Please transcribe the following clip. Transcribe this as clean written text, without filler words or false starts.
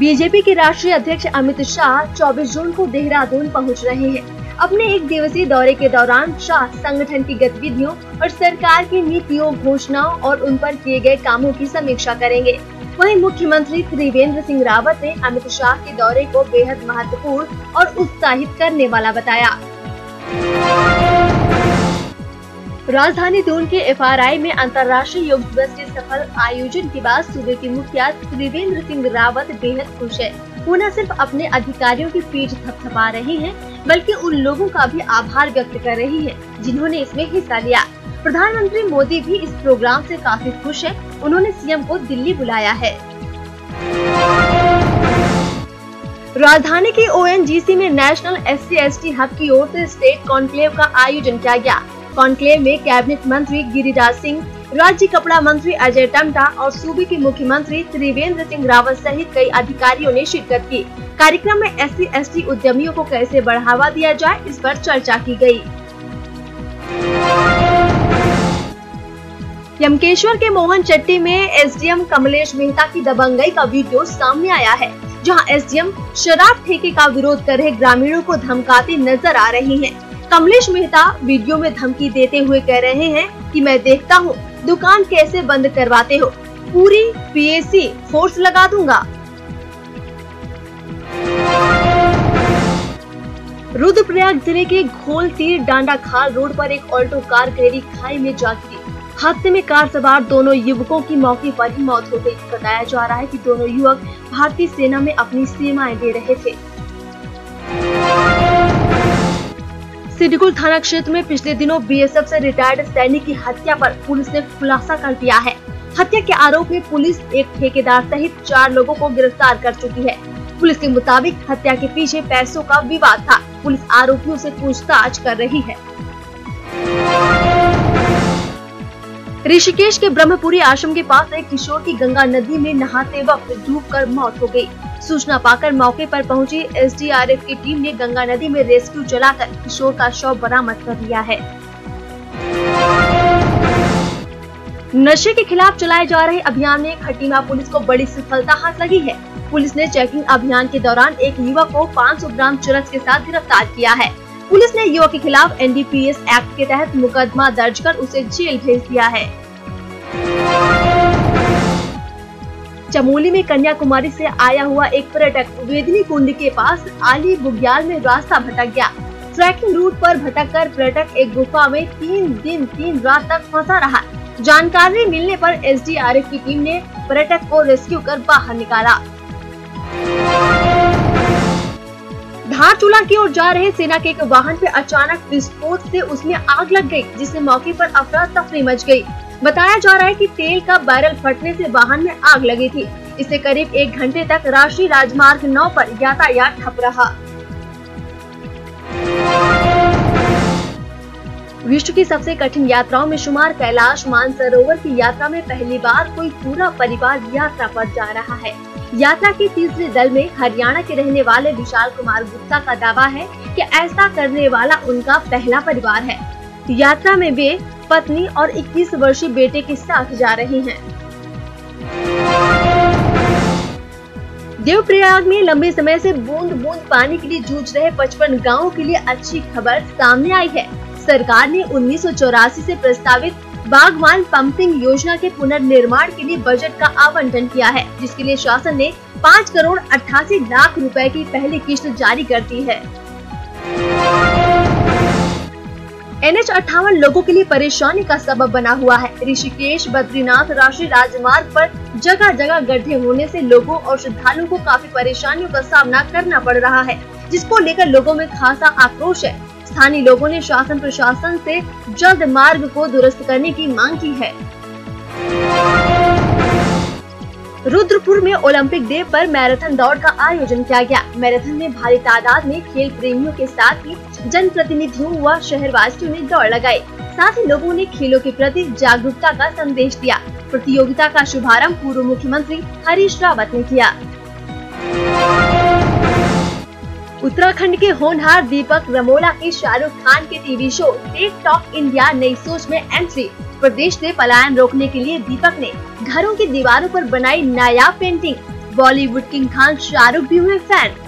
BJP के राष्ट्रीय अध्यक्ष अमित शाह 24 जून को देहरादून पहुंच रहे हैं। अपने एक दिवसीय दौरे के दौरान शाह संगठन की गतिविधियों और सरकार की नीतियों, घोषणाओं और उन पर किए गए कामों की समीक्षा करेंगे। वहीं मुख्यमंत्री त्रिवेंद्र सिंह रावत ने अमित शाह के दौरे को बेहद महत्वपूर्ण और उत्साहित करने वाला बताया। राजधानी दून के FRI में अंतर्राष्ट्रीय योग दिवस के सफल आयोजन के बाद सूबे के मुखिया त्रिवेंद्र सिंह रावत बेहद खुश है। वो न सिर्फ अपने अधिकारियों की पीठ थपथपा रहे हैं, बल्कि उन लोगों का भी आभार व्यक्त कर रही हैं, जिन्होंने इसमें हिस्सा लिया। प्रधानमंत्री मोदी भी इस प्रोग्राम से काफी खुश है। उन्होंने सीएम को दिल्ली बुलाया है। राजधानी की ONGC में नेशनल SC/ST हब की ओर से स्टेट कॉन्क्लेव का आयोजन किया गया। कॉन्क्लेव में कैबिनेट मंत्री गिरिराज सिंह, राज्य कपड़ा मंत्री अजय टम्टा और सूबे के मुख्यमंत्री त्रिवेंद्र सिंह रावत सहित कई अधिकारियों ने शिरकत की। कार्यक्रम में SC/ST उद्यमियों को कैसे बढ़ावा दिया जाए, इस पर चर्चा की गई। यमकेश्वर के मोहन चट्टी में SDM कमलेश मेहता की दबंगई का वीडियो सामने आया है, जहां SDM शराब ठेके का विरोध कर रहे ग्रामीणों को धमकाते नजर आ रही हैं। कमलेश मेहता वीडियो में धमकी देते हुए कह रहे हैं कि मैं देखता हूं दुकान कैसे बंद करवाते हो, पूरी PAC फोर्स लगा दूंगा। रुद्रप्रयाग जिले के घोल तीर डांडा खाल रोड पर एक ऑल्टो कार गहरी खाई में जा गिरी। हादसे में कार सवार दोनों युवकों की मौके पर ही मौत हो गई। बताया जा रहा है कि दोनों युवक भारतीय सेना में अपनी सेवाएं दे रहे थे। सिडकुल थाना क्षेत्र में पिछले दिनों BSF से रिटायर्ड सैनिक की हत्या पर पुलिस ने खुलासा कर दिया है। हत्या के आरोप में पुलिस एक ठेकेदार सहित 4 लोगों को गिरफ्तार कर चुकी है। पुलिस के मुताबिक हत्या के पीछे पैसों का विवाद था। पुलिस आरोपियों से पूछताछ कर रही है। ऋषिकेश के ब्रह्मपुरी आश्रम के पास एक किशोर की गंगा नदी में नहाते वक्त डूबकर मौत हो गई। सूचना पाकर मौके पर पहुंची SDRF की टीम ने गंगा नदी में रेस्क्यू चलाकर किशोर का शव बरामद कर लिया है। नशे के खिलाफ चलाए जा रहे अभियान में खटीमा पुलिस को बड़ी सफलता हाथ लगी है। पुलिस ने चेकिंग अभियान के दौरान एक युवक को 500 ग्राम चरस के साथ गिरफ्तार किया है। पुलिस ने युवक के खिलाफ NDPS एक्ट के तहत मुकदमा दर्ज कर उसे जेल भेज दिया है। चमोली में कन्याकुमारी से आया हुआ एक पर्यटक वेदनी कुंड के पास आली बुग्याल में रास्ता भटक गया। ट्रैकिंग रूट पर भटककर पर्यटक एक गुफा में 3 दिन 3 रात तक फंसा रहा। जानकारी मिलने पर SDRF की टीम ने पर्यटक को रेस्क्यू कर बाहर निकाला। धारचूला की ओर जा रहे सेना के एक वाहन पे अचानक विस्फोट से उसमें आग लग गई, जिससे मौके पर अफरा तफरी मच गई। बताया जा रहा है कि तेल का बैरल फटने से वाहन में आग लगी थी। इससे करीब 1 घंटे तक राष्ट्रीय राजमार्ग 9 पर यातायात ठप रहा। विश्व की सबसे कठिन यात्राओं में शुमार कैलाश मानसरोवर की यात्रा में पहली बार कोई पूरा परिवार यात्रा पर जा रहा है। यात्रा के तीसरे दल में हरियाणा के रहने वाले विशाल कुमार गुप्ता का दावा है कि ऐसा करने वाला उनका पहला परिवार है। यात्रा में वे पत्नी और 21 वर्षीय बेटे के साथ जा रहे हैं। देवप्रयाग में लंबे समय से बूंद बूंद पानी के लिए जूझ रहे 55 गांवों के लिए अच्छी खबर सामने आई है। सरकार ने 1984 से प्रस्तावित बागवान पंपिंग योजना के पुनर्निर्माण के लिए बजट का आवंटन किया है, जिसके लिए शासन ने 5 करोड़ 88 लाख रुपए की पहली किस्त जारी कर दी है। NH58 लोगों के लिए परेशानी का सबब बना हुआ है। ऋषिकेश बद्रीनाथ राष्ट्रीय राजमार्ग पर जगह जगह गड्ढे होने से लोगों और श्रद्धालुओं को काफी परेशानियों का सामना करना पड़ रहा है, जिसको लेकर लोगों में खासा आक्रोश है। स्थानीय लोगों ने शासन प्रशासन से जल्द मार्ग को दुरुस्त करने की मांग की है। रुद्रपुर में ओलंपिक डे पर मैराथन दौड़ का आयोजन किया गया। मैराथन में भारी तादाद में खेल प्रेमियों के साथ ही जनप्रतिनिधियों व शहरवासियों ने दौड़ लगाई। साथ ही लोगों ने खेलों के प्रति जागरूकता का संदेश दिया। प्रतियोगिता का शुभारंभ पूर्व मुख्यमंत्री हरीश रावत ने किया। उत्तराखंड के होनहार दीपक रमोला की शाहरुख खान के टीवी शो टिकटॉक इंडिया नई सोच में एंट्री। प्रदेश से पलायन रोकने के लिए दीपक ने घरों की दीवारों पर बनाई नायाब पेंटिंग। बॉलीवुड किंग खान शाहरुख भी हुए फैन।